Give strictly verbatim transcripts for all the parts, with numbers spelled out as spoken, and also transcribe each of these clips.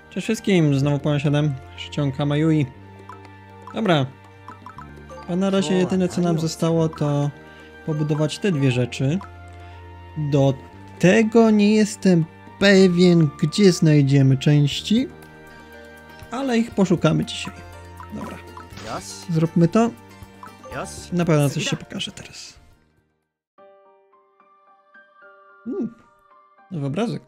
Cześć wszystkim, znowu Pan siedem, ściąga Mayui. Dobra, a na razie jedyne co nam zostało to pobudować te dwie rzeczy. Do tego nie jestem pewien, gdzie znajdziemy części, ale ich poszukamy dzisiaj. Dobra, zróbmy to. Na pewno coś się pokaże teraz. Hmm, nowy obrazek.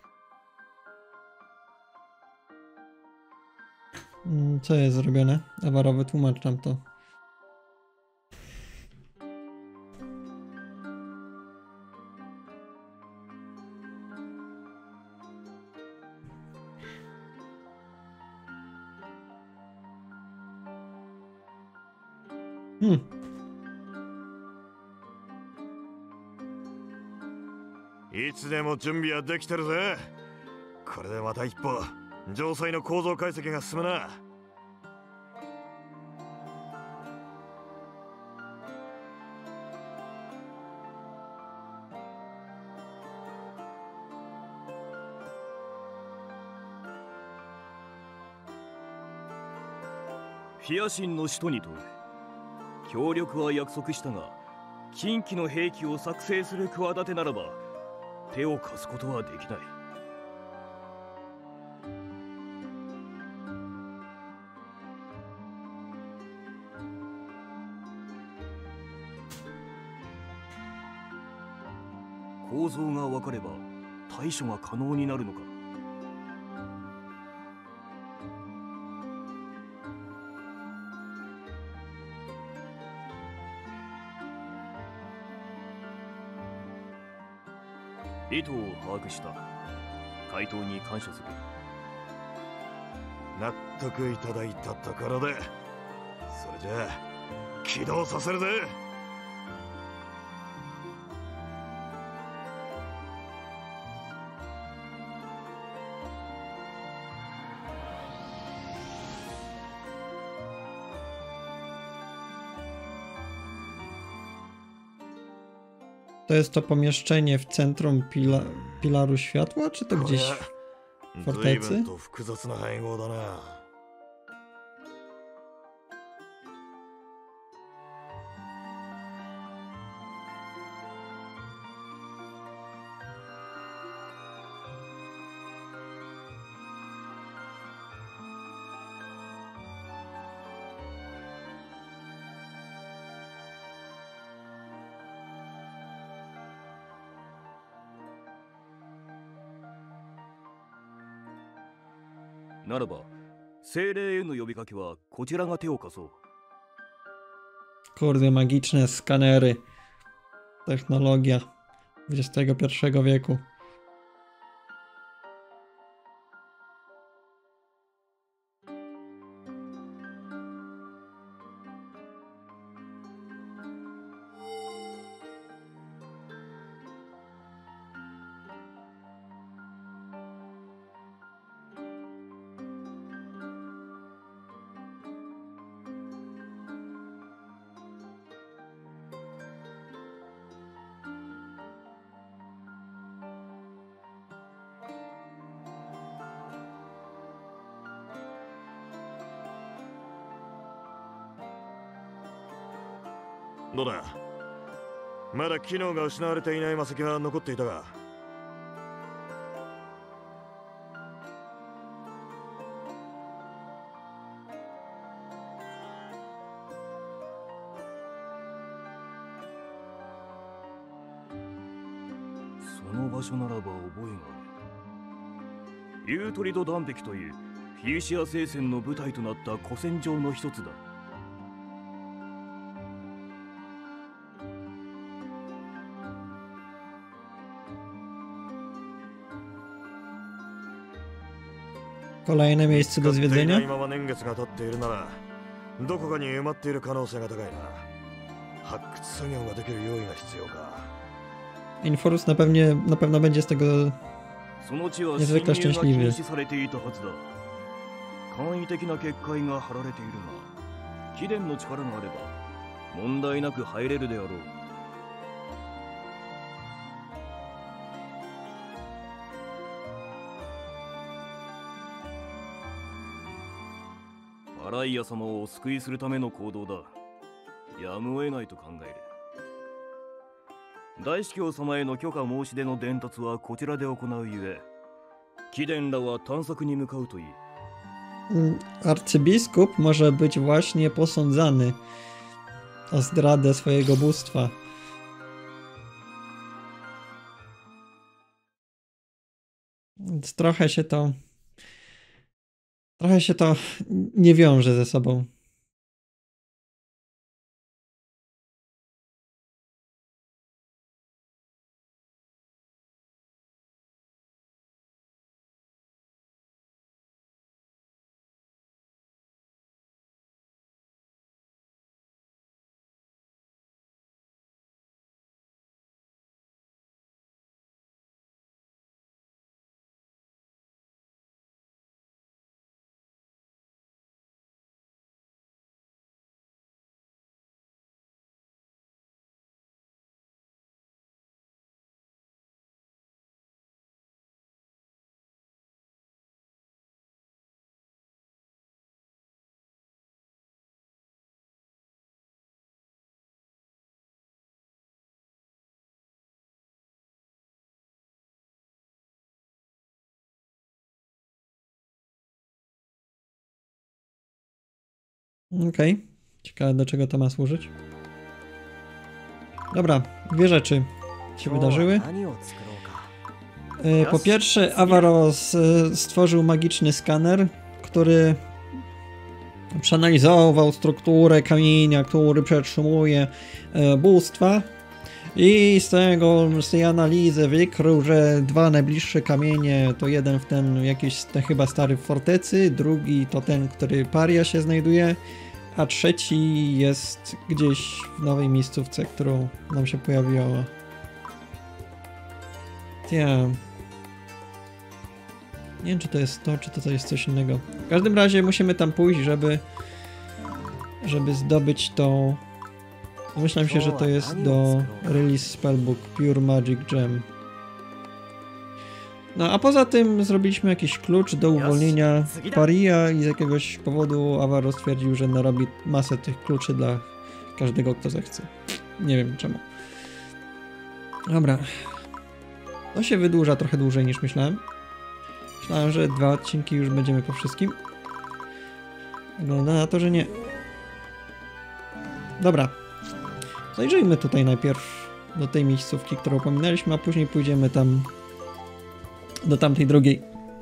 Co jest zrobione? Awarowy, tłumacz nam to. Hmm. いつでも準備はできてるぜ。これでまた一歩城塞の構造解析が進むな。 フィアシンの使徒に問う。協力は約束したが、近畿の兵器を作成する企てならば手を貸すことはできない。構造が分かれば対処が可能になるのか。意図を把握した。回答に感謝する。 納得いただいたところで、それじゃあ起動させるぜ。 To jest to pomieszczenie w centrum pila Pilaru Światła, czy to gdzieś w fortecy? ならば、精霊への呼びかけはこちらが手を貸そう。 Kurde, magiczne skanery. Technologia dwudziestego pierwszego wieku. どうだ、まだ機能が失われていない魔石は残っていたが。 その場所ならば覚えがある。ユートリド断壁というフィーシア聖戦の舞台となった古戦場の一つだ。 Kolejne miejsce do zwiedzenia. Inforus na pewno, na pewno będzie z tego niezwykle szczęśliwy. 簡易的な結界が張られているが、貴殿の力があれば問題なく入れるであろう。 いアライア様をお救いするための行動だ。やむを得ないと考える。大司教様への許可申し出の伝達はこちらで行うゆえ、貴殿らは探索に向かうといい。 Mm, Arcybiskup może być właśnie posądzany o zdradę swojego bóstwa. Więc trochę się to... Trochę się to nie wiąże ze sobą. Okej. Okay. Ciekawe, do czego to ma służyć. Dobra, dwie rzeczy się wydarzyły. Po pierwsze, Avaros stworzył magiczny skaner, który przeanalizował strukturę kamienia, który przetrzymuje bóstwa. I z tego, z tej analizy wykrył, że dwa najbliższe kamienie to jeden w ten jakiś ten chyba stary w fortecy, drugi to ten, który Paria się znajduje, a trzeci jest gdzieś w nowej miejscówce, którą nam się pojawiła. Ja. Nie wiem, czy to jest to, czy to, to jest coś innego. W każdym razie musimy tam pójść, żeby żeby zdobyć to. Myślałem się, że to jest do Release Spellbook Pure Magic Gem. No a poza tym zrobiliśmy jakiś klucz do uwolnienia Paria i z jakiegoś powodu Avaros stwierdził, że narobi masę tych kluczy dla każdego, kto zechce. Nie wiem czemu. Dobra. To się wydłuża trochę dłużej niż myślałem. Myślałem, że dwa odcinki już będziemy po wszystkim. Wygląda na to, że nie. Dobra. Zajrzyjmy tutaj najpierw do tej miejscówki, którą pominęliśmy, a później pójdziemy tam do tamtej drugiej.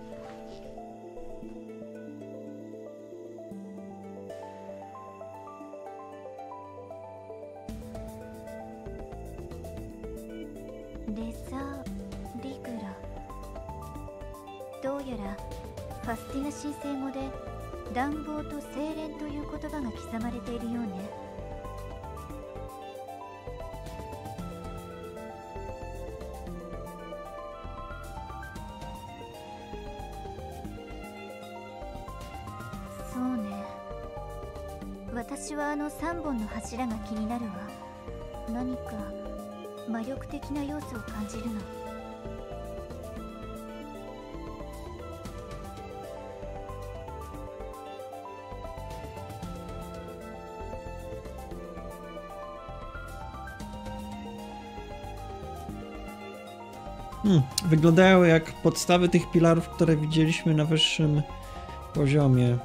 Hmm, wyglądają jak podstawy tych pilarów, które widzieliśmy na wyższym poziomie.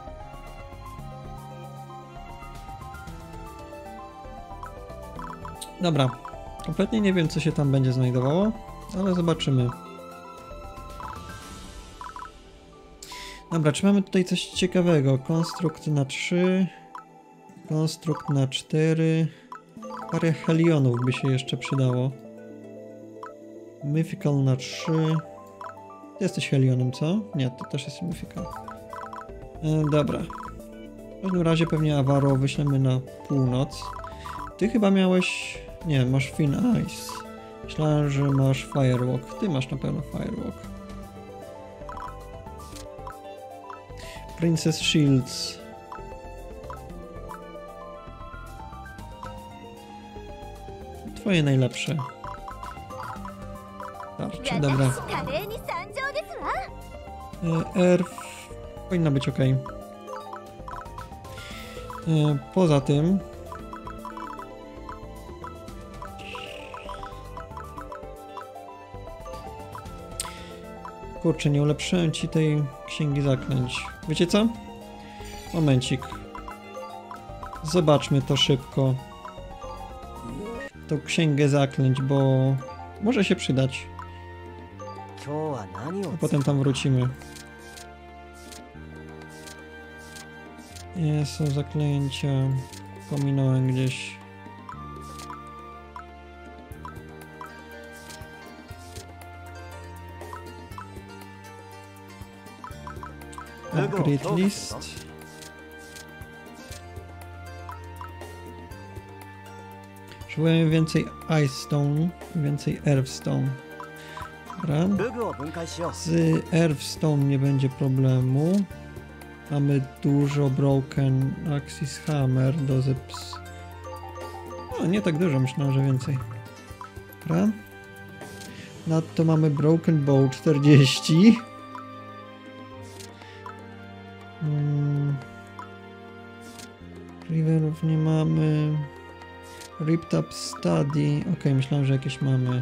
Dobra, kompletnie nie wiem, co się tam będzie znajdowało, ale zobaczymy. Dobra, czy mamy tutaj coś ciekawego? Konstrukt na trzy, konstrukt na cztery, parę helionów by się jeszcze przydało. Mythical na trzy. Ty jesteś helionem, co? Nie, to też jest mythical. E, dobra. W każdym razie pewnie Avaro wyślemy na północ. Ty chyba miałeś... Nie, masz Thin Ice. Myślałem, że masz Firewalk. Ty masz na pewno Firewalk. Princess Shields. Twoje najlepsze. Tarcze, dobra. Earth powinno być ok. E, poza tym... Kurczę, nie ulepszyłem ci tej księgi zaklęć. Wiecie co? Momencik. Zobaczmy to szybko. Tą księgę zaklęć, bo może się przydać. A potem tam wrócimy. Nie, są zaklęcia. Pominąłem gdzieś. Upgrade list. Potrzebujemy więcej Ice Stone, więcej Earth Stone. Dobra. Z Earth Stone nie będzie problemu. Mamy dużo Broken Axis Hammer do zeps. No, nie tak dużo, myślałem, że więcej. Dobra. Nadto mamy Broken Bow czterdzieści. Hmm. Riverów nie mamy. Ripped Up Study. Ok, myślałem, że jakieś mamy.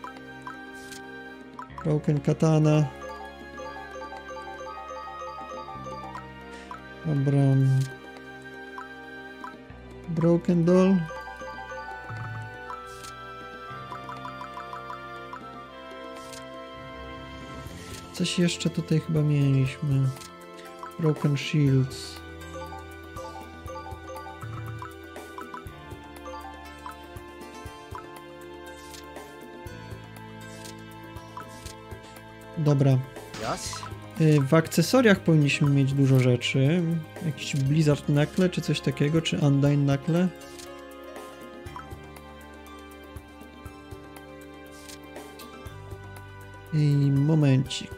Broken Katana. Dobra. Broken Doll. Coś jeszcze tutaj chyba mieliśmy. Broken Shields. Dobra. W akcesoriach powinniśmy mieć dużo rzeczy. Jakiś Blizzard Knuckle czy coś takiego, czy Undyne Knuckle. I momencik.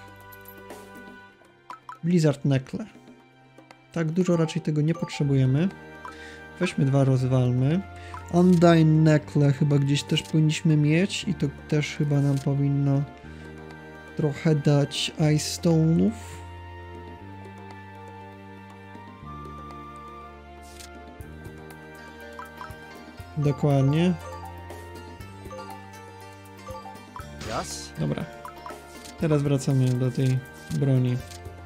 Blizzard Knuckle. Tak dużo raczej tego nie potrzebujemy. Weźmy dwa, rozwalmy. Undyne Knuckle chyba gdzieś też powinniśmy mieć i to też chyba nam powinno trochę dać Ice Stone'ów. Dokładnie. Dobra. Teraz wracamy do tej broni.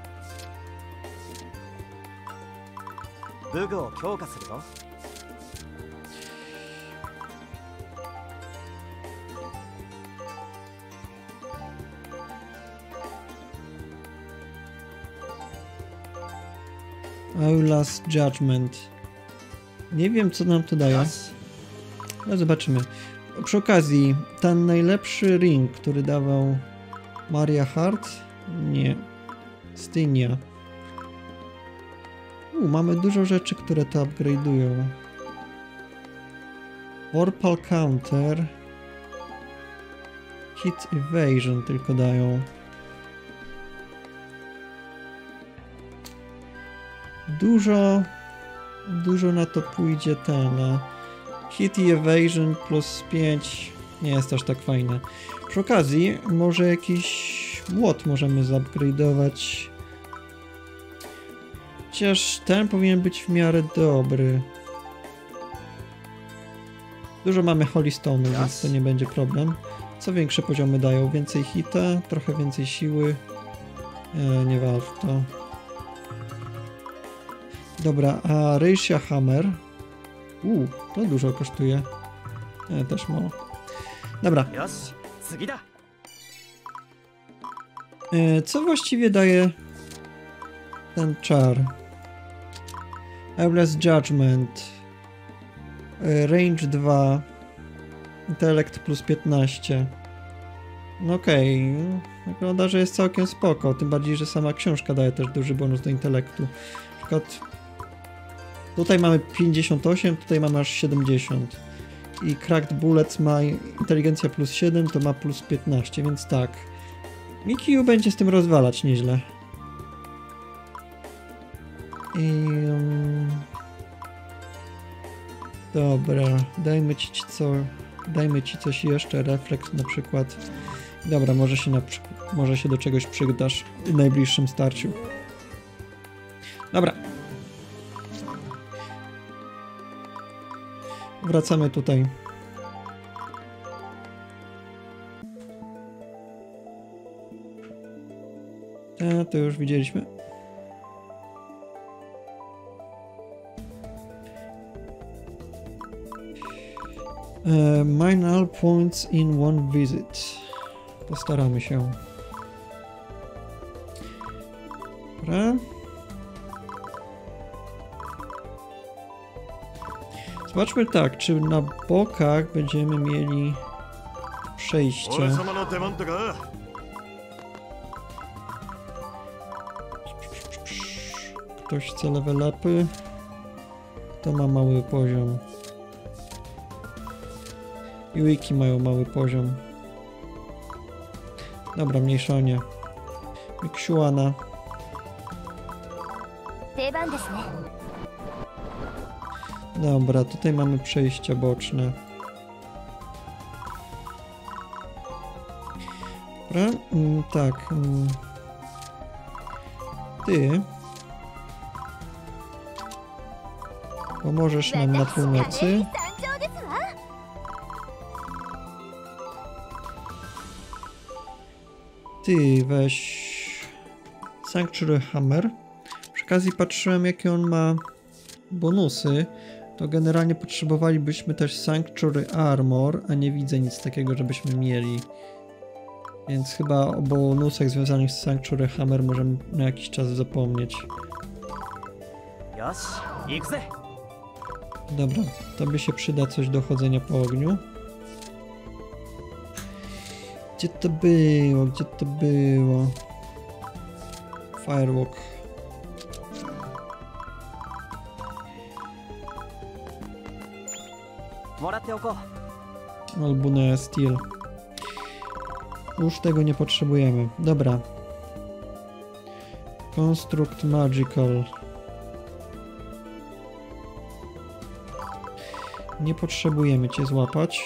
Aula's Judgment. Nie wiem, co nam to daje. Ale zobaczymy. Przy okazji, ten najlepszy ring, który dawał Maria Hart? Nie. Stynia. U, mamy dużo rzeczy, które to upgrade'ują. Orpal Counter. Hit Evasion tylko dają. Dużo, dużo na to pójdzie ten. Hit i Evasion plus pięć nie jest aż tak fajne. Przy okazji, może jakiś młot możemy zupgrade'ować. Chociaż ten powinien być w miarę dobry. Dużo mamy Holy Stone'u, więc to nie będzie problem. Co większe poziomy dają? Więcej hita, trochę więcej siły. E, nie warto. Dobra, a Reisha Hammer. Uuu, to dużo kosztuje. E, też mało. Dobra. E, co właściwie daje ten czar? Aula's Judgment. E, range dwa. Intelekt plus piętnaście. No okej. Okay. Wygląda, że jest całkiem spoko. Tym bardziej, że sama książka daje też duży bonus do intelektu. Na przykład tutaj mamy pięćdziesiąt osiem, tutaj mamy aż siedemdziesiąt. I Cracked Bullets ma inteligencja plus siedem, to ma plus piętnaście, więc tak. Mikiu będzie z tym rozwalać nieźle. I... Um... Dobra, dajmy ci co... Dajmy ci coś jeszcze, refleks na przykład. Dobra, może się, na... może się do czegoś przydasz w najbliższym starciu. Dobra. wracamy tutaj. A, to już widzieliśmy. Uh, mine all points in one visit. Postaramy się. Dobra. Zobaczmy tak, czy na bokach będziemy mieli przejście. 俺様の出番とか Ktoś chce level upy. To ma mały poziom. I wiki mają mały poziom. Dobra, mniejsza o nie. Miksiuana. 定番ですね。 Dobra, tutaj mamy przejścia boczne. Dobra, mm, tak. Mm. Ty pomożesz nam na północy. 参上ですわ。 Ty weź Sanctuary Hammer. Przy okazji patrzyłem, jakie on ma bonusy. To generalnie potrzebowalibyśmy też Sanctuary Armor, a nie widzę nic takiego, żebyśmy mieli. Więc chyba o bonusach związanych z Sanctuary Hammer możemy na jakiś czas zapomnieć. よし行くぜ。 Dobra, to by się przyda coś do chodzenia po ogniu. Gdzie to było? Gdzie to było? Firewalk. Albo na Steel. Już tego nie potrzebujemy. Dobra. Construct Magical. Nie potrzebujemy cię złapać.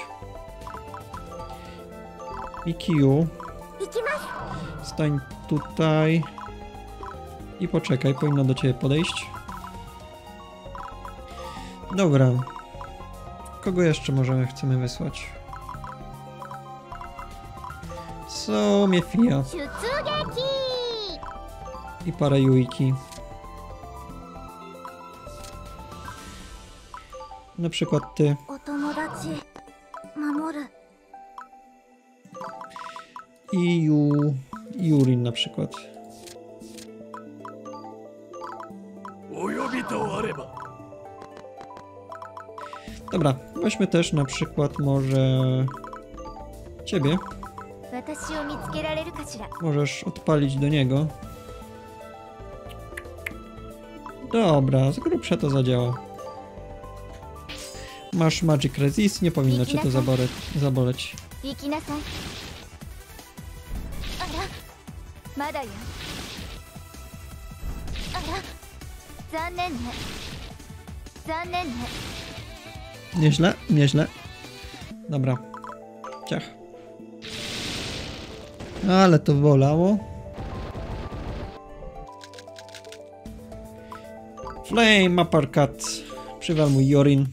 I Q. Stań tutaj. I poczekaj, powinno do ciebie podejść. Dobra. Kogo jeszcze możemy chcemy wysłać? Somiefia. 出撃。 I parę Yuiki. Na przykład ty. お友達守る。 I Yu... Yurin na przykład. お呼びとあれば。 Dobra, weźmy też na przykład może... Ciebie. 私を見つけられるかしら。 Możesz odpalić do niego. Dobra, z grubsza to zadziała. Masz Magic Resist, nie powinno cię to zaboleć. zaboleć. 行きなさい。あら、まだよ。あら、残念ね。残念ね。 Nieźle, nieźle. Dobra. Ciach. Ale to bolało. Flame Uppercut. Przywal mój Yorin.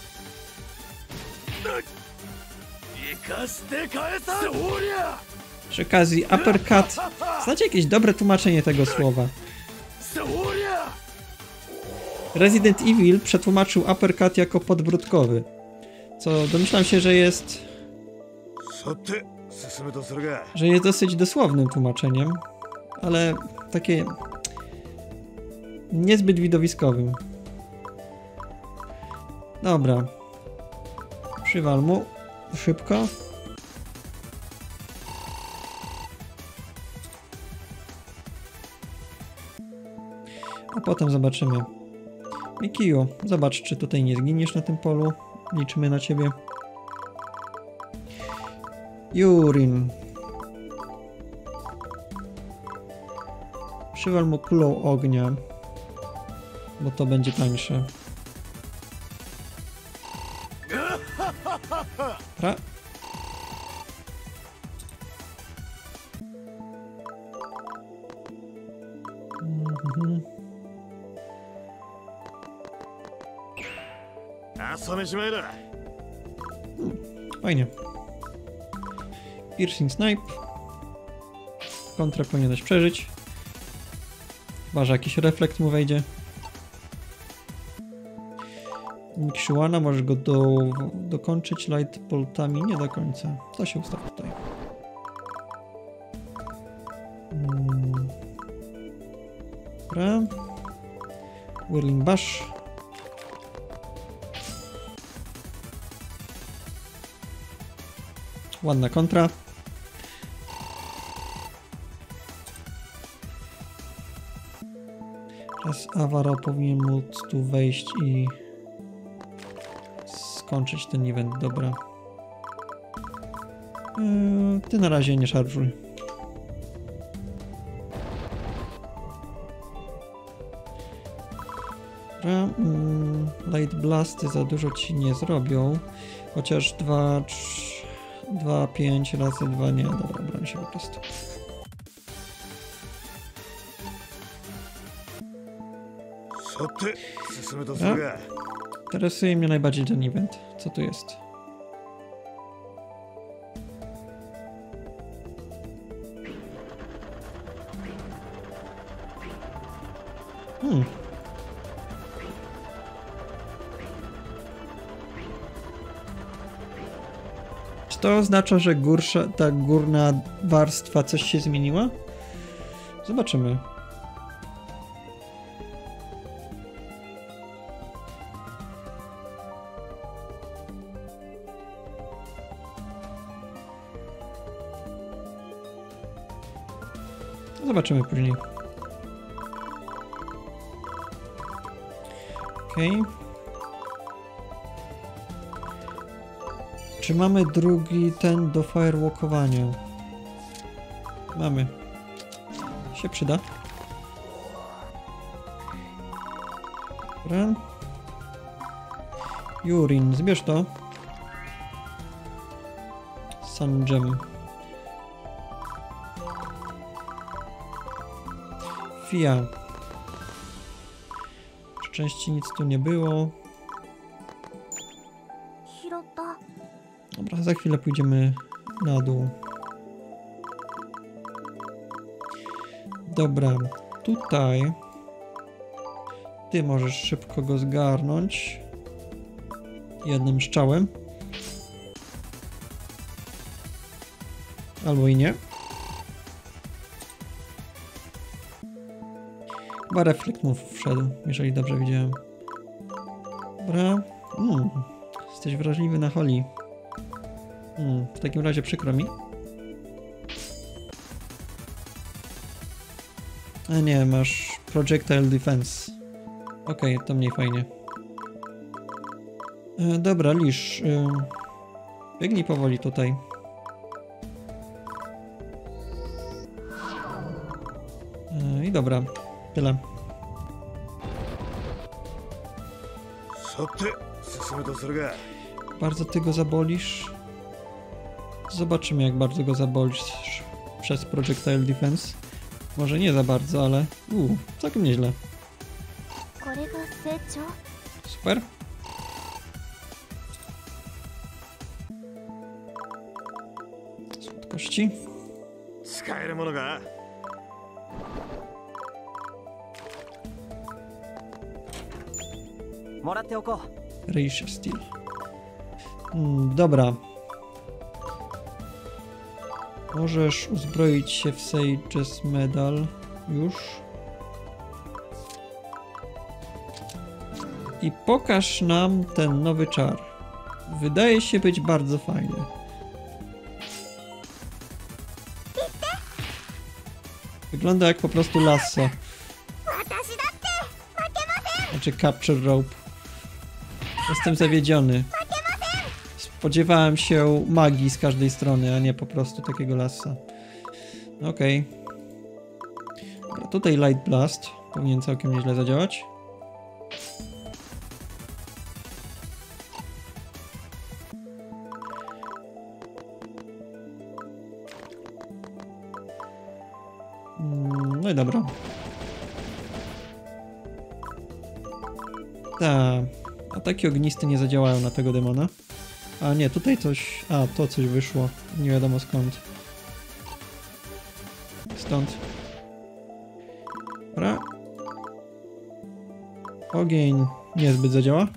生かして返さん。そりゃ。 Przy okazji Uppercut. Znacie jakieś dobre tłumaczenie tego słowa? そりゃ。 Resident Evil przetłumaczył Uppercut jako podbródkowy. Co domyślam się, że jest... さて進むとするが że jest dosyć dosłownym tłumaczeniem. Ale takie... niezbyt widowiskowym. Dobra. Przywal mu. Szybko. A potem zobaczymy. Mikiju, zobacz, czy tutaj nie zginiesz na tym polu. Liczymy na ciebie. Yurin. Przywal mu kulą ognia. Bo to będzie tańsze. Pra. Mhm. 朝飯前だ Fajnie. Piercing Snipe. Kontrę powinieneś przeżyć. Chyba, że jakiś reflekt mu wejdzie. Nikshiwana, możesz go do, dokończyć light boltami. Nie do końca. To się ustaw tutaj. Hmm. Dobra. Whirling Bash. Ładna kontra. Teraz Avaro powinien móc tu wejść i skończyć ten event. Dobra. Yy, ty na razie nie szarżuj. Dobra. Yy, light Blasty za dużo ci nie zrobią. Chociaż dwa, dwa, pięć razy dwa nie. Dobra, broń się po prostu. A? Interesuje mnie najbardziej ten event. Co tu jest? Hmm. Czy to oznacza, że górsza, ta górna warstwa coś się zmieniła? Zobaczymy. Zobaczymy później. Okej. Okay. Czy mamy drugi ten do firewalkowania? Mamy. Się przyda. Dobra. Jurin, zbierz to. Sun Gem. Fia. Szczęście nic tu nie było. Dobra, za chwilę pójdziemy na dół. Dobra, tutaj ty możesz szybko go zgarnąć jednym strzałem. Albo i nie. Chyba reflekt mu wszedł, jeżeli dobrze widziałem. Dobra. Mm, jesteś wrażliwy na holi. Mm, w takim razie przykro mi. A nie, masz Projectile Defense. Okej, okay, to mniej fajnie. E, dobra, Lisz. E, biegnij powoli tutaj. E, I dobra. Tyle. Bardzo ty go zabolisz. Zobaczymy, jak bardzo go zabolisz przez Projectile Defense. Może nie za bardzo, ale uuu, całkiem nieźle. Super. Słodkości. Reisha Steel. Mm, dobra. Możesz uzbroić się w Sage's Medal już. I pokaż nam ten nowy czar. Wydaje się być bardzo fajny. Wygląda jak po prostu lasso. Znaczy capture rope. Jestem zawiedziony. Spodziewałem się magii z każdej strony, a nie po prostu takiego lassa. Okej. Okay. Tutaj Light Blast powinien całkiem nieźle zadziałać. No i dobra. Tak. Ataki ognisty nie zadziałają na tego demona. A nie, tutaj coś... A, to coś wyszło. Nie wiadomo skąd. Stąd. Dobra. Ogień niezbyt zadziała.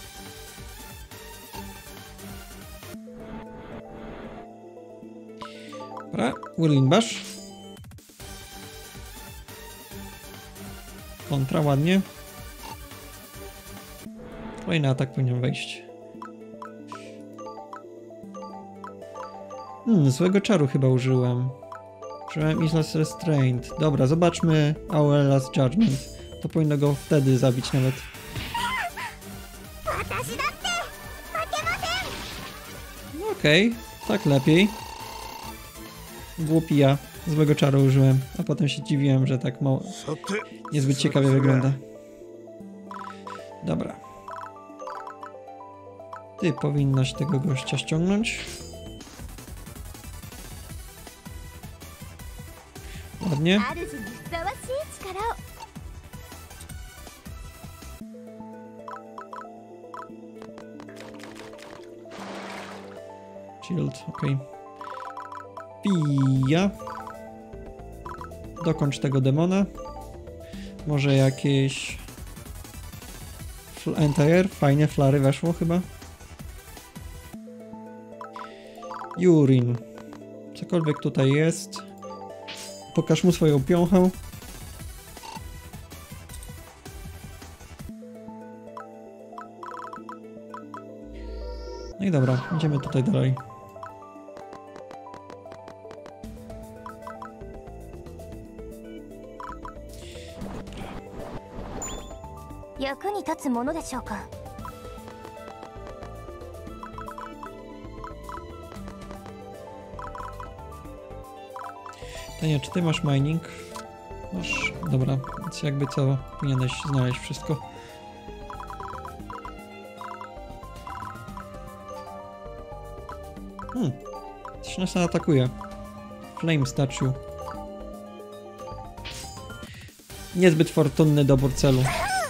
Dobra, Whirling Bash. Kontra, ładnie. Kolejny atak powinien wejść. Hmm, złego czaru chyba użyłem. Użyłem Islas Restraint. Dobra, zobaczmy Aurella's Judgment. To powinno go wtedy zabić nawet. No okej, okay, tak lepiej. Głupi ja. Złego czaru użyłem, a potem się dziwiłem, że tak mało... niezbyt ciekawie wygląda. Dobra. Ty powinnaś tego gościa ściągnąć. Ładnie. Shield, ok. Pija. Dokończ tego demona. Może jakieś... Entire? Fajnie, flary weszło chyba. Jurin. Cokolwiek tutaj jest. Pokaż mu swoją piąchę. No i dobra, idziemy tutaj dalej. Tania, czy ty masz mining? Masz, dobra, więc jakby co, powinieneś znaleźć wszystko. Hmm, coś nas atakuje. Flame Statue. Niezbyt fortunny dobór celu.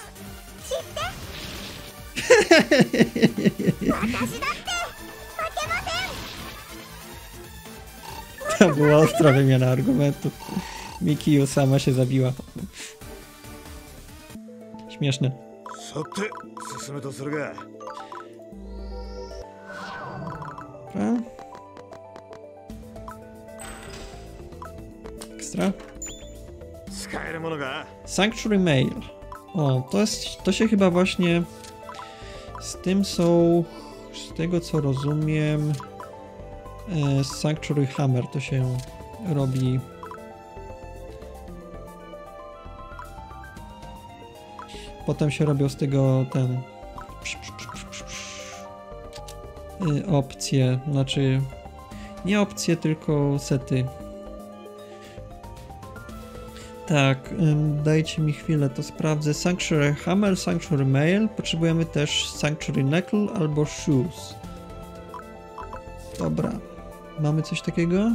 To była ostra wymiana argumentów. Mikiu sama się zabiła. Śmieszne. Dobra. Ekstra. Sanctuary Mail. O, to jest, to się chyba właśnie z tym są, z tego co rozumiem, e, Sanctuary Hammer to się robi. Potem się robią z tego ten e, opcje, znaczy nie opcje, tylko sety. Tak, ym, dajcie mi chwilę, to sprawdzę. Sanctuary Hammer, Sanctuary Mail. Potrzebujemy też Sanctuary Knuckle albo Shoes. Dobra. Mamy coś takiego?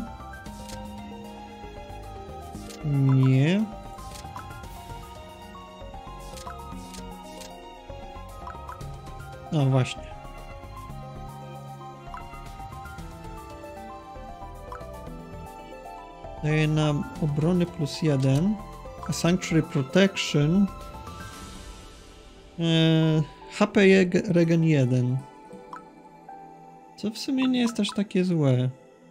Nie. No właśnie. Daje nam obrony plus jeden, a Sanctuary Protection eee, H P regen jeden. Co w sumie nie jest aż takie złe.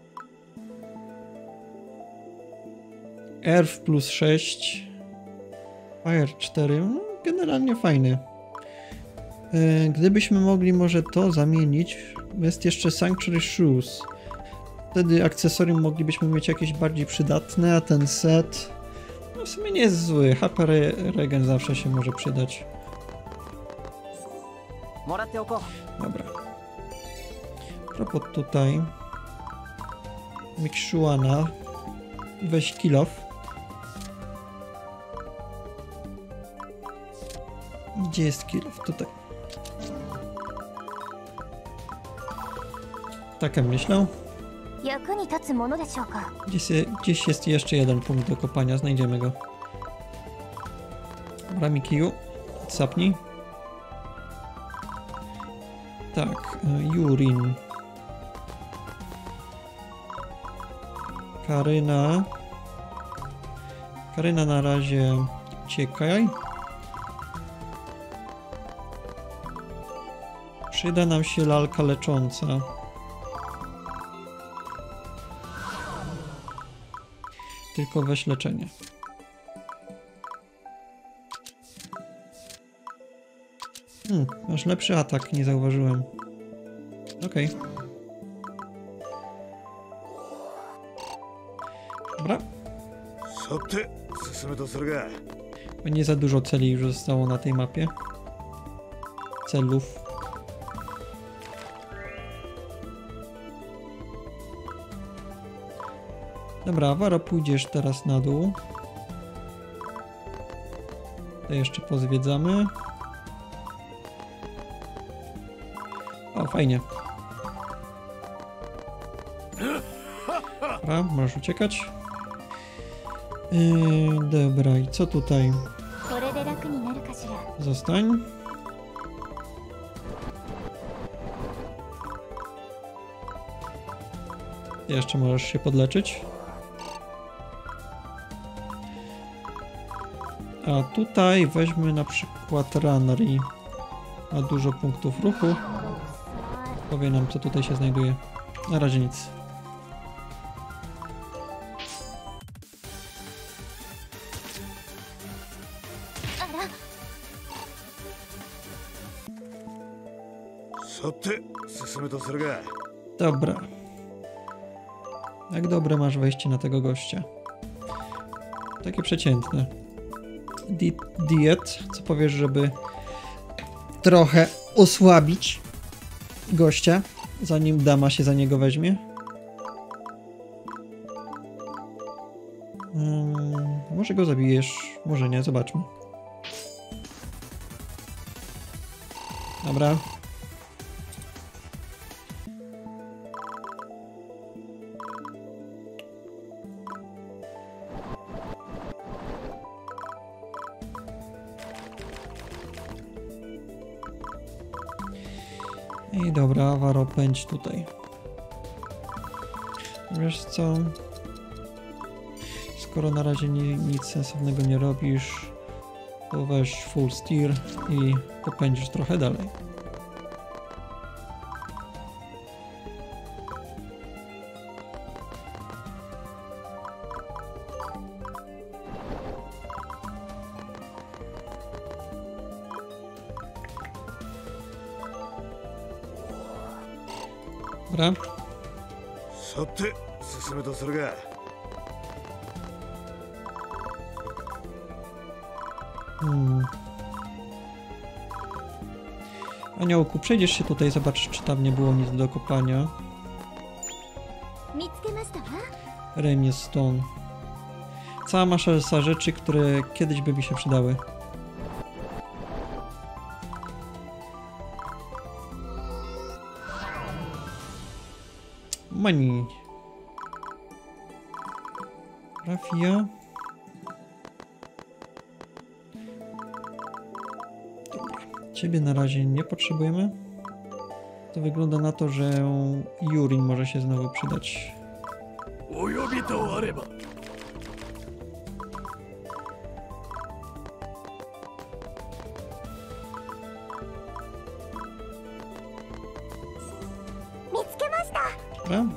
Earth plus sześć, Fire cztery, no generalnie fajny. Eee, gdybyśmy mogli może to zamienić, jest jeszcze Sanctuary Shoes. Wtedy akcesorium moglibyśmy mieć jakieś bardziej przydatne, a ten set no w sumie nie jest zły. H P regen zawsze się może przydać. Dobra. Propos tutaj. Mikszuana. Weź kill off. Gdzie jest kill off? Tutaj. Tak jak myślał. Gdzieś, gdzieś jest jeszcze jeden punkt do kopania, znajdziemy go. Dobra, Mikiu, sapnij. Tak, Jurin. Karyna. Karyna na razie uciekaj. Przyda nam się lalka lecząca. Tylko weź leczenie. Hmm, masz lepszy atak, nie zauważyłem. Okej. Okay. Dobra. Bo nie za dużo celi już zostało na tej mapie. Celów. Dobra, Waro, pójdziesz teraz na dół. To jeszcze pozwiedzamy. O, fajnie. Dobra, możesz uciekać. Yy, dobra, i co tutaj? Zostań. Jeszcze możesz się podleczyć. A tutaj weźmy na przykład Runnery. Ma dużo punktów ruchu. Powie nam, co tutaj się znajduje. Na razie nic. Dobra. Jak dobre masz wejście na tego gościa? Takie przeciętne. Di diet, co powiesz, żeby trochę osłabić gościa, zanim dama się za niego weźmie? Hmm, może go zabijesz, może nie, zobaczmy. Dobra. I dobra, Waro, pędź tutaj. Wiesz co? Skoro na razie ni nic sensownego nie robisz, to weź full steer i popędzisz trochę dalej. Dobra. Hmm. Aniołku, przejdziesz się tutaj, zobacz, czy tam nie było nic do kopania. Remię Stone. Cała masa rzeczy, które kiedyś by mi się przydały. Money. Rafia. Dobra. Ciebie na razie nie potrzebujemy. To wygląda na to, że Jurin może się znowu przydać. Dobra.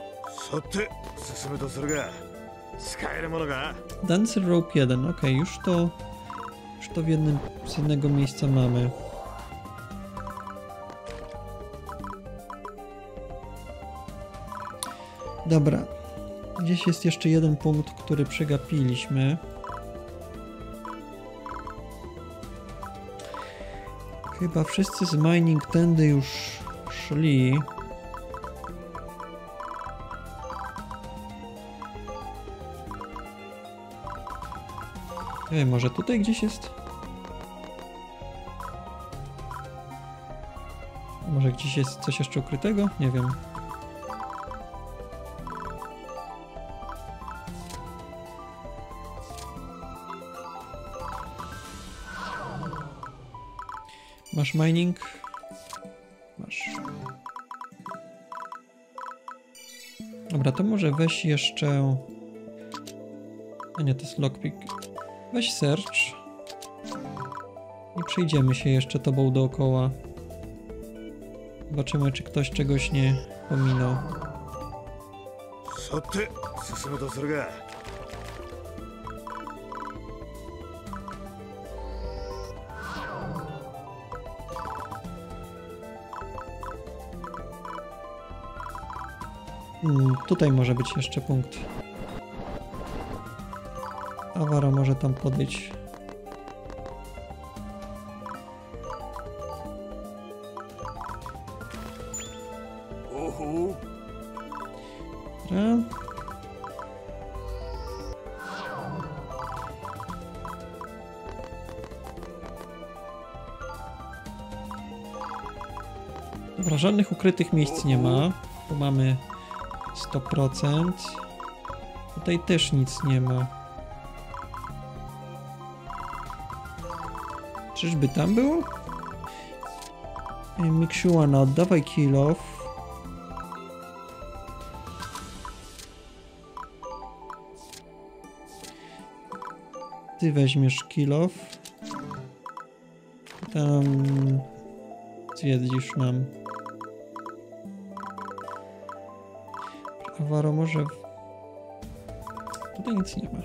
Dancer Rope jeden, ok, już to już to w jednym, z jednego miejsca mamy. Dobra, gdzieś jest jeszcze jeden punkt, który przegapiliśmy. Chyba wszyscy z mining tędy już szli. Nie wiem, może tutaj gdzieś jest? A może gdzieś jest coś jeszcze ukrytego? Nie wiem. Masz mining? Masz. Dobra, to może weź jeszcze... A nie, to jest lockpick. Weź search. I przejdziemy się jeszcze tobą dookoła. Zobaczymy, czy ktoś czegoś nie pominął. さて進むとするが Hmm, tutaj może być jeszcze punkt. Awara może tam podejść. Oho. Dobra. Dobra, żadnych ukrytych miejsc nie ma. Tu mamy sto procent. Tutaj też nic nie ma. Czyżby tam było? Mikshuana, oddawaj kill off. Ty weźmiesz kill off. Tam zjedzisz nam. Awaro może... Tutaj nic nie ma.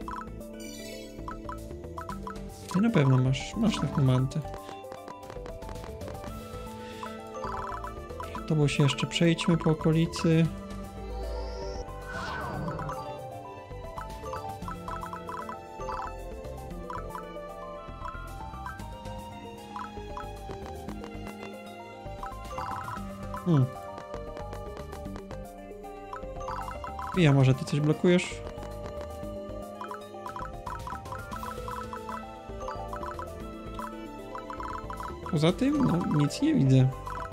Ty na pewno masz, masz te momenty. To bo się jeszcze przejdźmy po okolicy. Hmm. Ja może ty coś blokujesz? Poza tym, no nic nie widzę.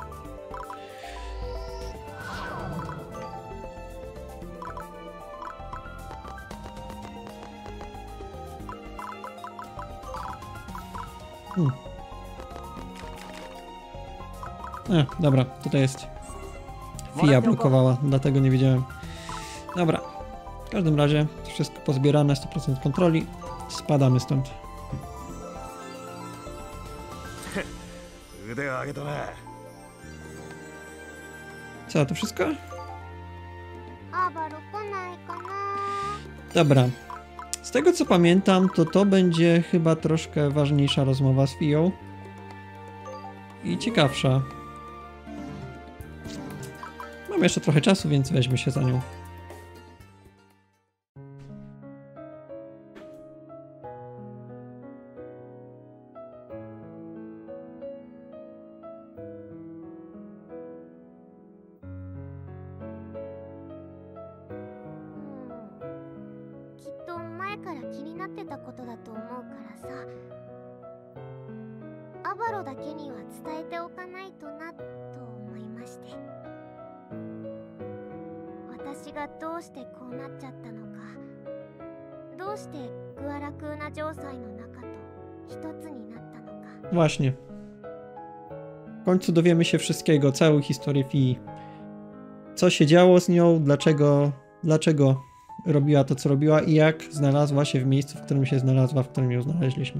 Hmm. A, dobra, tutaj jest. Fia blokowała, dlatego nie wiedziałem. Dobra, w każdym razie wszystko pozbierane, sto procent kontroli. Spadamy stąd. 腕を上げたな Co, to wszystko? アバロ来ないかな。 Dobra. Z tego co pamiętam, to to będzie chyba troszkę ważniejsza rozmowa z Fią. I ciekawsza. Mamy jeszcze trochę czasu, więc weźmy się za nią. Właśnie. W końcu dowiemy się wszystkiego, całą historię Fii. Co się działo z nią, dlaczego, dlaczego robiła to, co robiła i jak znalazła się w miejscu, w którym się znalazła, w którym ją znaleźliśmy.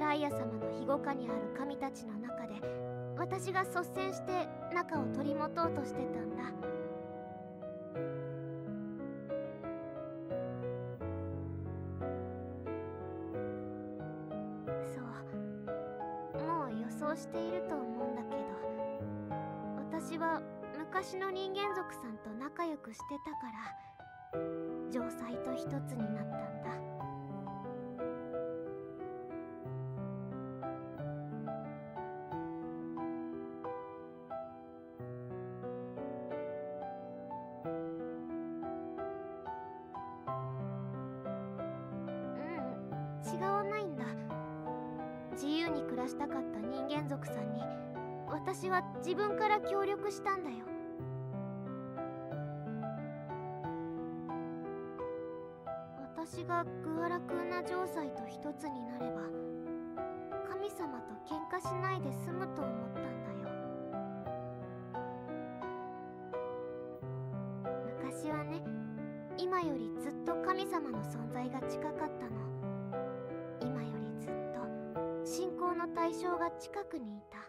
ライア様の庇護下にある神たちの中で私が率先して中を取り持とうとしてたんだ。そう、もう予想していると思うんだけど、私は昔の人間族さんと仲良くしてたから城塞と一つになったんだ。うん、違わないんだ。自由に暮らしたかった人間族さんに私は自分から協力したんだよ。私がグアラクーナ城塞と一つになれば神様と喧嘩しないで済むと思ったんだよ。昔はね、今よりずっと神様の存在が近かったの。今よりずっと信仰の対象が近くにいた。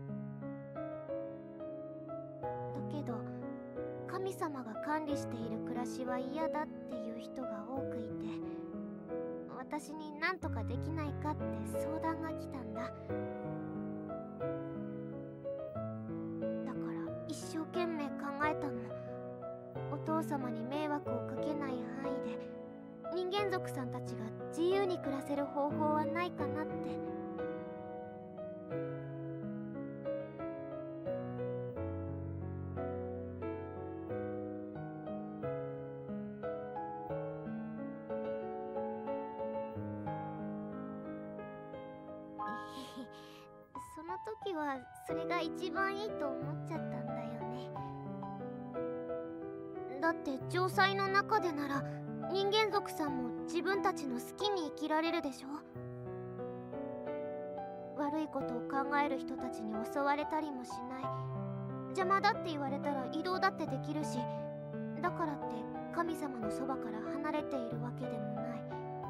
だけど神様が管理している暮らしは嫌だっていう人が多くいて、私に何とかできないかって相談が来たんだ。だから一生懸命考えたの。お父様に迷惑をかけない範囲で人間族さんたちが自由に暮らせる方法はないかなって。その時はそれが一番いいと思っちゃったんだよね。だって城塞の中でなら人間族さんも自分たちの好きに生きられるでしょ。悪いことを考える人たちに襲われたりもしない。邪魔だって言われたら移動だってできるし、だからって神様のそばから離れているわけでもない。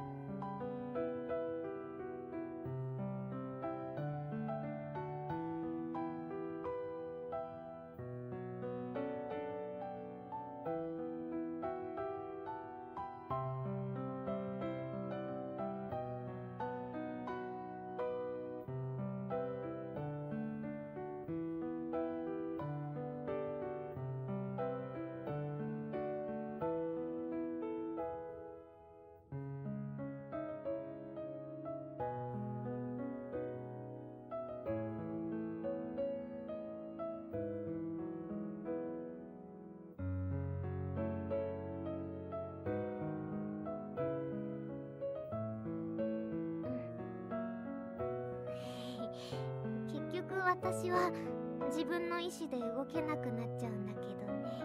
結局私は自分の意思で動けなくなっちゃうんだけどね。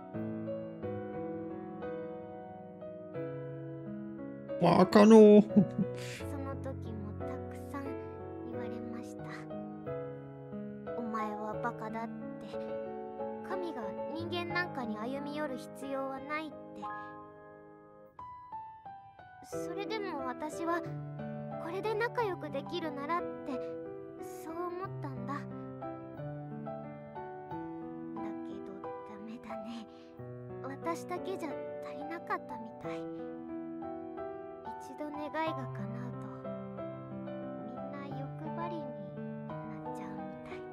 バカのその時もたくさん言われました。お前はバカだって、神が人間なんかに歩み寄る必要はないって。それでも私はこれで仲良くできるならってそう思ったんだ。だけどダメだね。私だけじゃ足りなかったみたい。一度願いが叶うとみんな欲張りになっちゃうみたい。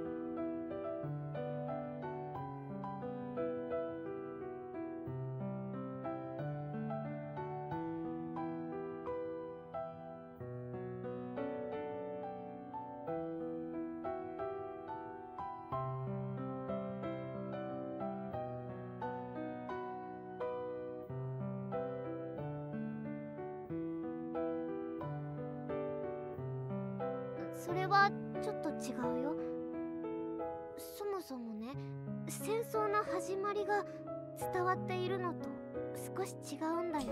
それはちょっと違うよ。そもそもね、戦争の始まりが伝わっているのと少し違うんだよ。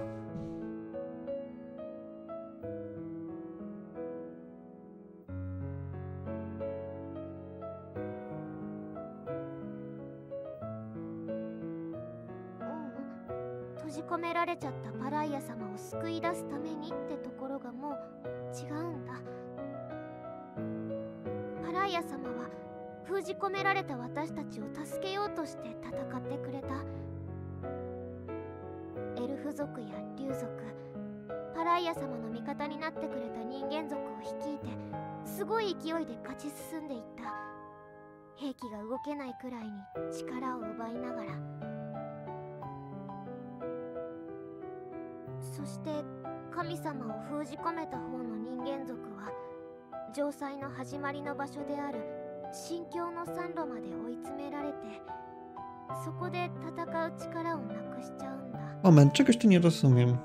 うん、閉じ込められちゃったパライア様を救い出すためにってところがもう違うんだ。 ライア様は封じ込められた私たちを助けようとして戦ってくれた。エルフ族や竜族、パライア様の味方になってくれた人間族を率いてすごい勢いで勝ち進んでいった。兵器が動けないくらいに力を奪いながら。そして神様を封じ込めた方の人間族は城塞の始まりの場所である神境の山路まで追い詰められて、そこで戦う力をなくしちゃうんだ。 Moment, czegoś tu nie rozumiem.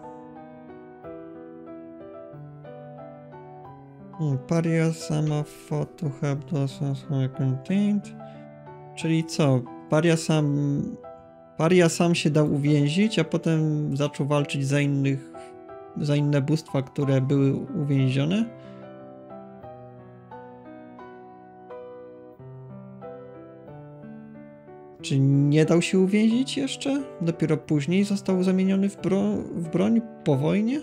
Hmm, Paria sama fought to help those who are contained. Czyli co? Paria sam... Paria sam się dał uwięzić, a potem zaczął walczyć za innych... za inne bóstwa, które były uwięzione? Czy nie dał się uwięzić jeszcze? Dopiero później został zamieniony w, bro w broń po wojnie?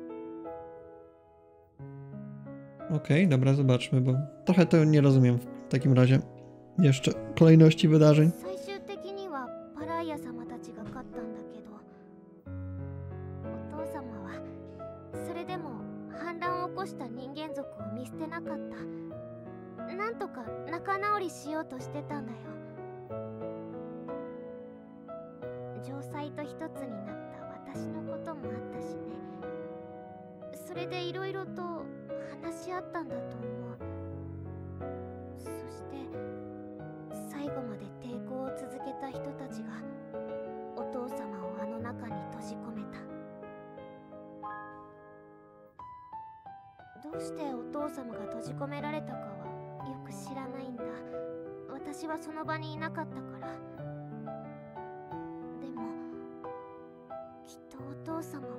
Okej, okay, dobra, zobaczmy, bo trochę to nie rozumiem w takim razie. Jeszcze kolejności wydarzeń. 最終的にはパライア様たちが勝ったんだけど、お父様はそれでも反乱を起こした人間族を見捨てなかった。なんとか仲直りしようとしてたんだよ。城塞と一つになった私のこともあったしね。それでいろいろと話し合ったんだと思う。そして最後まで抵抗を続けた人たちがお父様をあの中に閉じ込めた。どうしてお父様が閉じ込められたかはよく知らないんだ。私はその場にいなかったから。でもきっとお父様は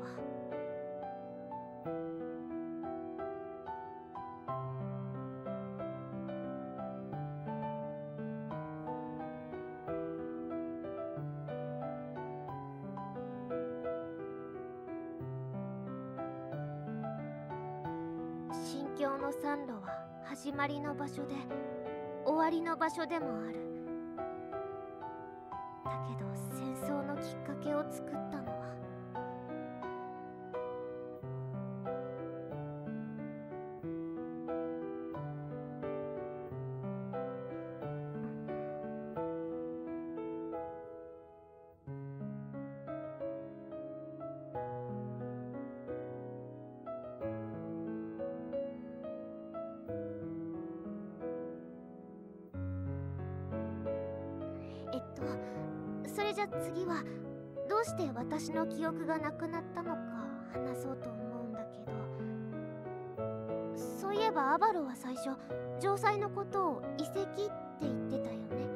神境の山路は始まりの場所で終わりの場所でもある。だけど戦争のきっかけを作ったのはえっとそれじゃ次はどうして私の記憶がなくなったのか話そうと思うんだけど、そういえばアバロは最初城塞のことを遺跡って言ってたよね。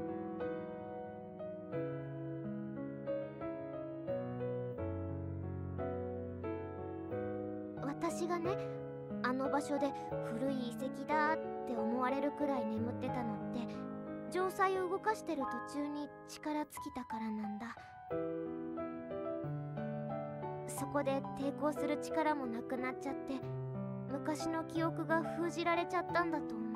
私がね、あの場所で古い遺跡だって思われるくらい眠ってたのって城塞を動かしてる途中に力尽きたからなんだ。そこで抵抗する力もなくなっちゃって昔の記憶が封じられちゃったんだと思う。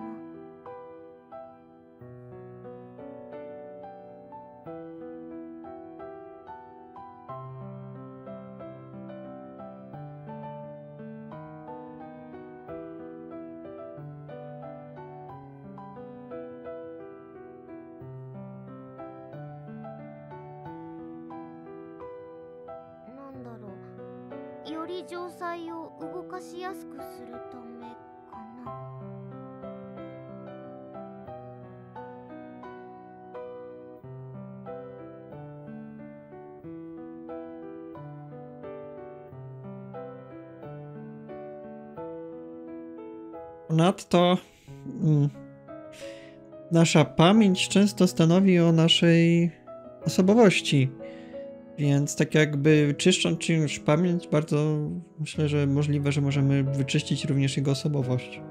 より城塞を動かしやすくするためかな。 Ponadto mm, nasza pamięć często stanowi o naszej osobowości. Więc tak jakby czyszcząc czyjąś pamięć, bardzo myślę, że możliwe, że możemy wyczyścić również jego osobowość.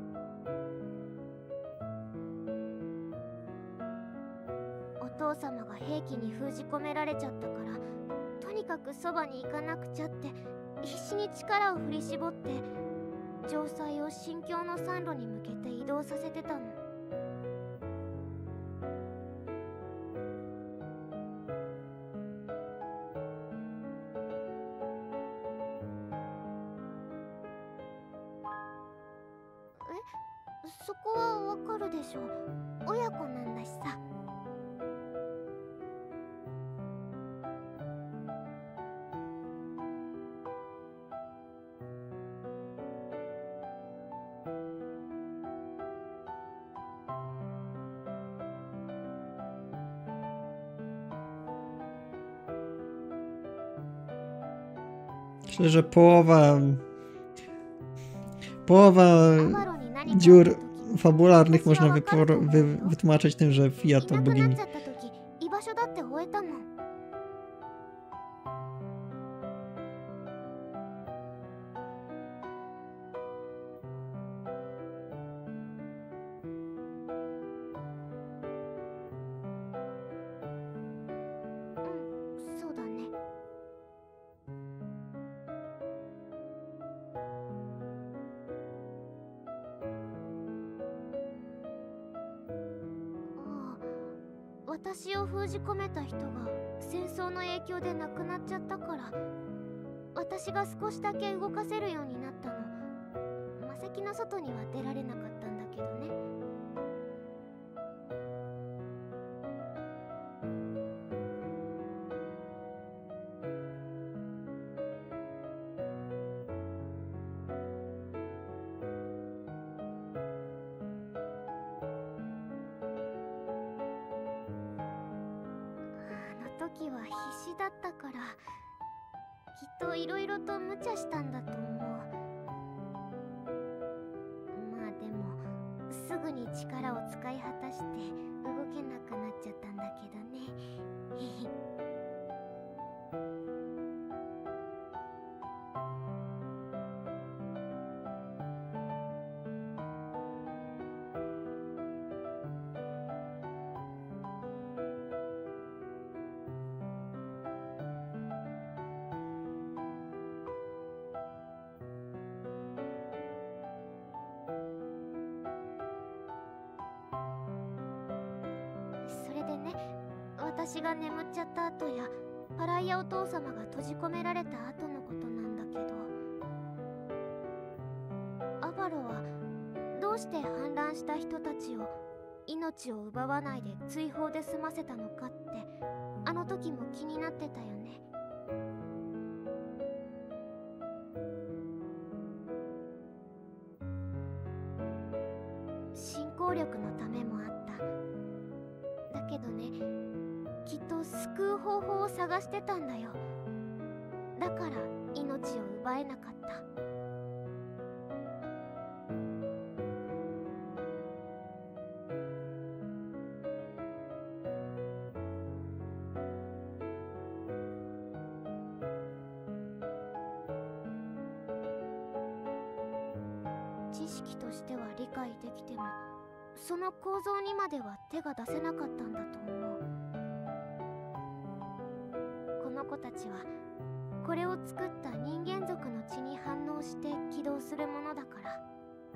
お父様が兵器に封じ込められちゃったから、とにかくそばに行かなくちゃって必死に力を振り絞って城塞を神境の山路に向けて移動させてたの。 そこはわかるでしょ。親子なんだしさ。 Myślę, że połowa... Połowa アバロに何かあった dziur 時 fabularnych można wypor- wy- wytłumaczyć tym, że Fia い to なくなっ bogini. ちゃった時居場所だって終えたもん。うん、そうだね。ああ、私を封じ込めた人が戦争の影響で亡くなっちゃったから、私が少しだけ動かせるようになったの。魔石の外には出られなかったんだけどね。あの時は必死だったから、きっといろいろと無茶したんだと思う。まあでもすぐに力を使い果たして動けなくなっちゃったんだけどね。へへ。それでね、私が眠っちゃった後やパライアお父様が閉じ込められた後のことなんだけど、アバロはどうして反乱した人たちを命を奪わないで追放で済ませたのかってあの時も気になってたよね。信仰力のためもあった。だけどね、きっと救う方法を探してたんだよ。だから命を奪えなかった。知識としては理解できても、その構造にまでは手が出せなかったんだと思う。この子たちはこれを作った人間族の血に反応して起動するものだから。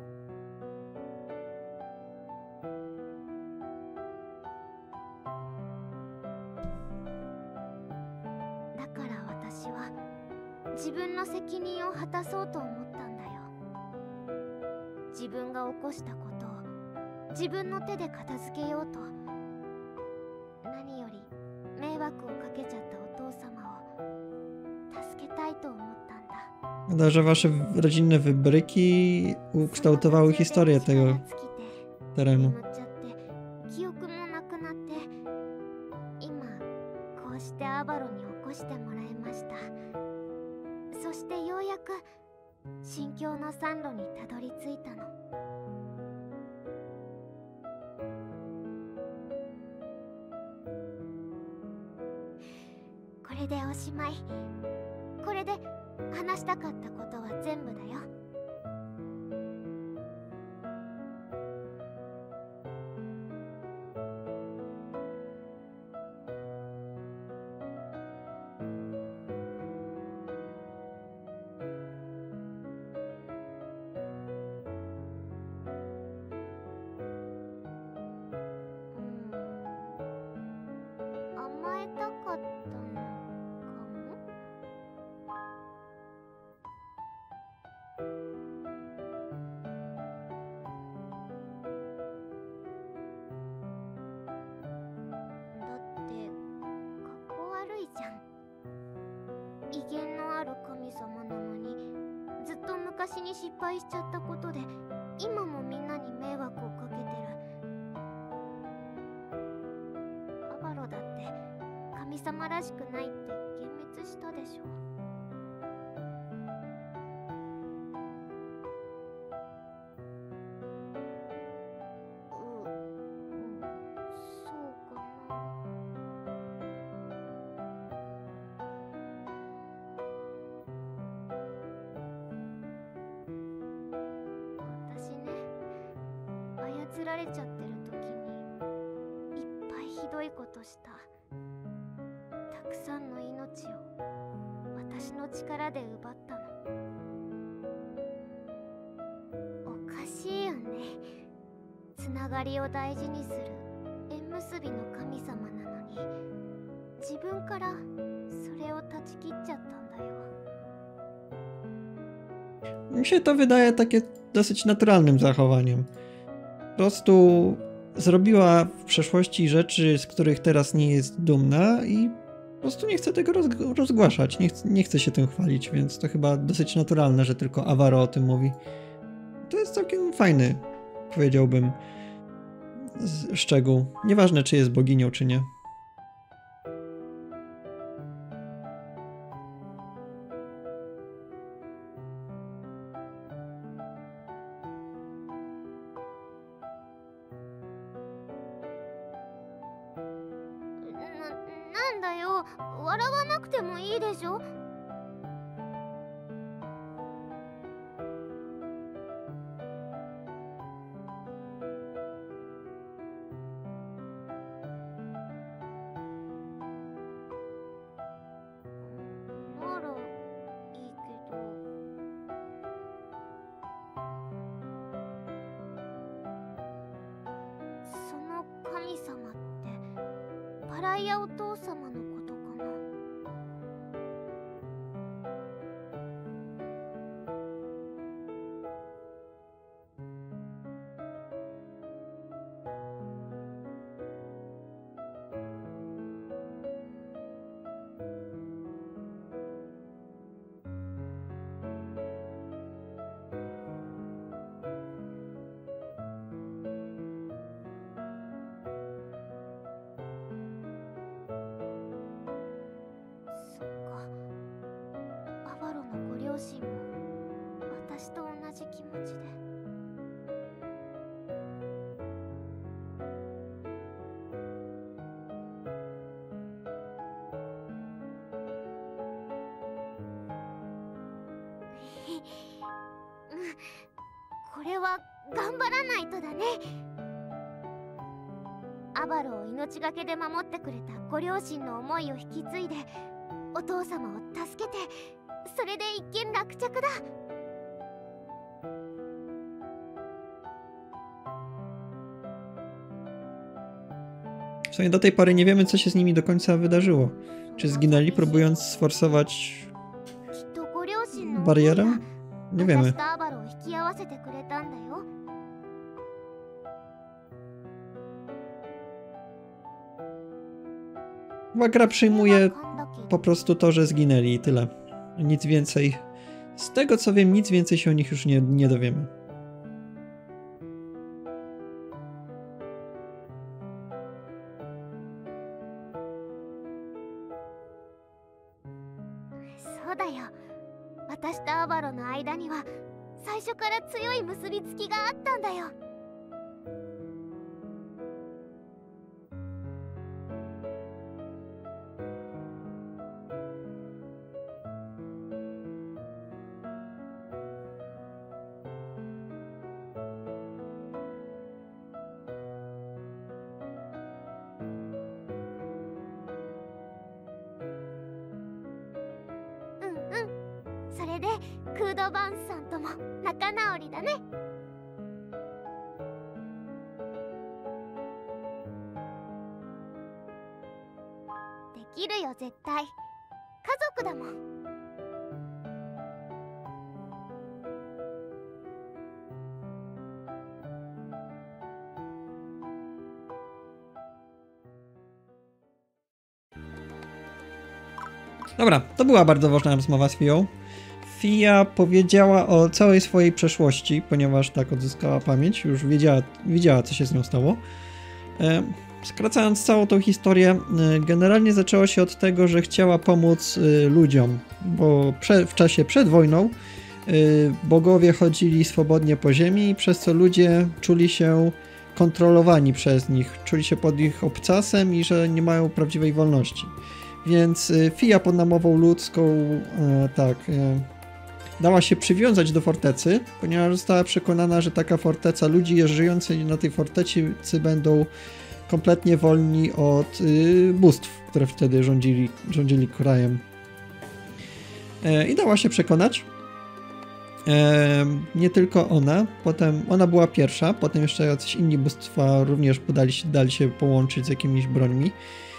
だから私は自分の責任を果たそうと思ったんだよ。自分が起こしたことを自分の手で片付けようと。何より迷惑をかけちゃったお父様を助けたいと思ったんだ。 Wygląda, że wasze rodzinne wybryki ukształtowały historię tego terenu. 眠っちゃって記憶もなくなって、今こうしてアバロに起こしてもらいました。そしてようやく心境の山路にたどり着いたの。これでおしまい。これで話したかったことは全部だよ。甘えたかったのかも。 神様なのにずっと昔に失敗しちゃったことで今もみんなに迷惑をかけてる。アバロだって神様らしくないって幻滅したでしょ。う、うん、そうかな。私ね、操られちゃってる時にいっぱいひどいことした。たくさんの命を私の力で奪ったの。おかしいよね。つながりを大事にする縁結びの神様なのに自分からそれを断ち切っちゃったんだよ。 Mi się to wydaje takie dosyć naturalnym zachowaniem. Po prostu zrobiła w przeszłości rzeczy, z których teraz nie jest dumna i po prostu nie chce tego rozg- rozgłaszać, nie, ch- nie chce się tym chwalić, więc to chyba dosyć naturalne, że tylko Avaro o tym mówi. To jest całkiem fajny, powiedziałbym, z- szczegół. Nieważne, czy jest boginią, czy nie. な、なんだよ、笑わなくてもいいでしょ。ならいいけど。その神様ってパライアお父様のことかな。そっか。アバロのご両親も私と同じ気持ちで。うんこれは頑張らないとだね。アバロを命がけで守ってくれたご両親の思いを引き継いでお父様を助けて、それで一件落着だ。 W sumie do tej pory nie wiemy, co się z nimi do końca wydarzyło. Czy zginęli, próbując sforsować きっとご両親の barierę? Nie 私 wiemy. とアバロを引き合わせてくれたんだよ。 Chyba gra przyjmuje 勘だけど po prostu to, że zginęli i tyle. Nic więcej. Z tego co wiem, nic więcej się o nich już nie, nie dowiemy. そうだよ。私とアバロの間には最初から強い結びつきがあったんだよ。うんうん。それでクードバンスさんとも仲直りだね。できるよ絶対。家族だもん。 Dobra, to była bardzo ważna rozmowa z Fią. Fia powiedziała o całej swojej przeszłości, ponieważ tak odzyskała pamięć, już wiedziała, wiedziała co się z nią stało. E, skracając całą tą historię, e, generalnie zaczęło się od tego, że chciała pomóc e, ludziom, bo prze, w czasie przed wojną e, bogowie chodzili swobodnie po ziemi, przez co ludzie czuli się kontrolowani przez nich, czuli się pod ich obcasem i że nie mają prawdziwej wolności. Więc e, Fia pod namową ludzką e, tak... E, dała się przywiązać do fortecy, ponieważ została przekonana, że taka forteca, ludzie żyjący na tej fortecy będą kompletnie wolni od y, bóstw, które wtedy rządzili, rządzili krajem. E, I dała się przekonać. E, nie tylko ona, potem ona była pierwsza, potem jeszcze jacyś inni bóstwa również podali się, dali się połączyć z jakimiś brońmi.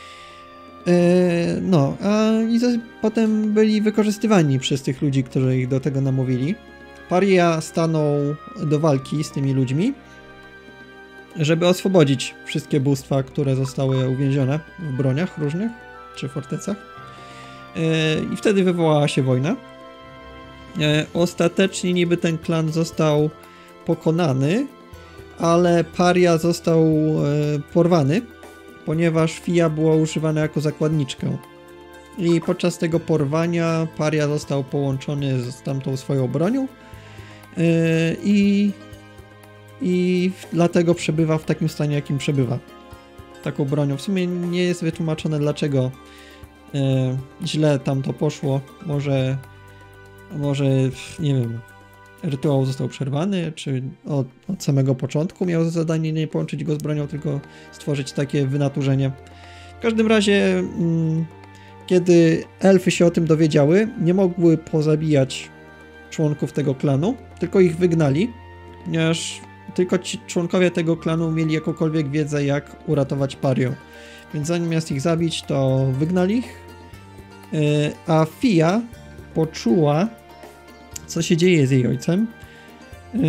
No, a i z, potem byli wykorzystywani przez tych ludzi, którzy ich do tego namówili. Paria stanął do walki z tymi ludźmi, żeby oswobodzić wszystkie bóstwa, które zostały uwięzione w broniach różnych, czy fortecach. I wtedy wywołała się wojna. Ostatecznie niby ten klan został pokonany, ale Paria został porwany, ponieważ Fia była używana jako zakładniczka. I podczas tego porwania Paria został połączony z tamtą swoją bronią yy, i, i dlatego przebywa w takim stanie, jakim przebywa. Taką bronią. W sumie nie jest wytłumaczone, dlaczego yy, źle tam to poszło. Może, może nie wiem, rytuał został przerwany, czy od, od samego początku miał za zadanie nie połączyć go z bronią, tylko stworzyć takie wynaturzenie. W każdym razie, mm, kiedy elfy się o tym dowiedziały, nie mogły pozabijać członków tego klanu, tylko ich wygnali, ponieważ tylko ci członkowie tego klanu mieli jakąkolwiek wiedzę, jak uratować Parię. Więc zamiast ich zabić, to wygnali ich, yy, a Fia poczuła, co się dzieje z jej ojcem. Yy,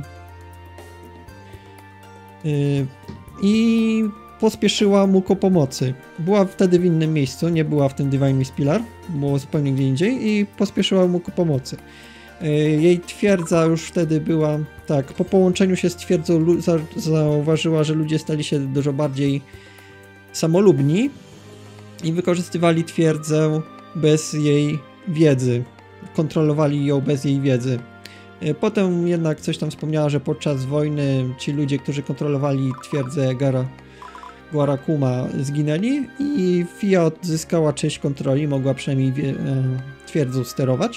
yy, I pospieszyła mu ku pomocy. Była wtedy w innym miejscu, nie była w tym Divine Mistpillar, było zupełnie gdzie indziej i pospieszyła mu ku pomocy. Yy, jej twierdza już wtedy była, tak, po połączeniu się z twierdzą za, zauważyła, że ludzie stali się dużo bardziej samolubni i wykorzystywali twierdzę bez jej wiedzy. Kontrolowali ją bez jej wiedzy. Potem jednak coś tam wspomniała, że podczas wojny ci ludzie, którzy kontrolowali twierdzę Gara, Guarakuma, zginęli i Fia odzyskała część kontroli, mogła przynajmniej wie, e, twierdzą sterować.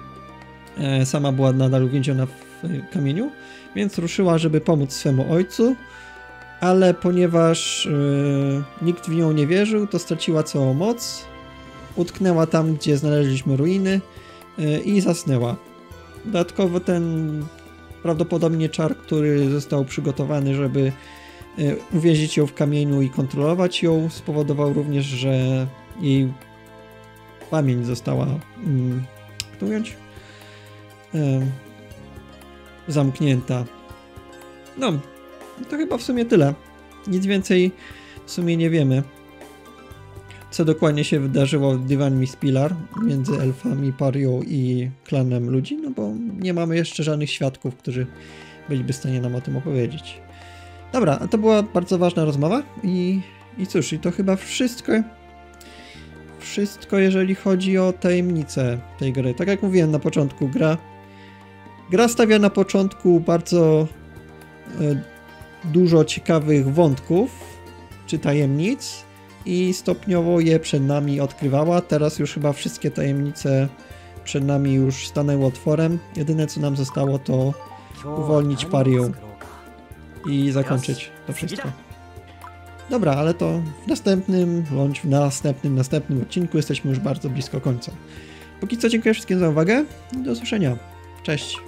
E, sama była nadal uwięziona w kamieniu, więc ruszyła, żeby pomóc swemu ojcu, ale ponieważ e, nikt w nią nie wierzył, to straciła całą moc, utknęła tam, gdzie znaleźliśmy ruiny i zasnęła. Dodatkowo ten prawdopodobnie czar, który został przygotowany, żeby uwięzić ją w kamieniu i kontrolować ją, spowodował również, że jej pamięć została hmm, jak to ująć? E, zamknięta. No, to chyba w sumie tyle. Nic więcej w sumie nie wiemy, co dokładnie się wydarzyło w Divine Mistpillar między elfami, Parią i klanem ludzi, no bo nie mamy jeszcze żadnych świadków, którzy byliby w stanie nam o tym opowiedzieć. Dobra, to była bardzo ważna rozmowa i, i cóż, i to chyba wszystko, wszystko jeżeli chodzi o tajemnicę tej gry. Tak jak mówiłem na początku, gra, gra stawia na początku bardzo e, dużo ciekawych wątków czy tajemnic, i stopniowo je przed nami odkrywała. Teraz już chyba wszystkie tajemnice przed nami już stanęły otworem. Jedyne co nam zostało to uwolnić Parię i zakończyć to wszystko. Dobra, ale to w następnym, bądź w następnym, następnym odcinku jesteśmy już bardzo blisko końca. Póki co dziękuję wszystkim za uwagę i do usłyszenia. Cześć!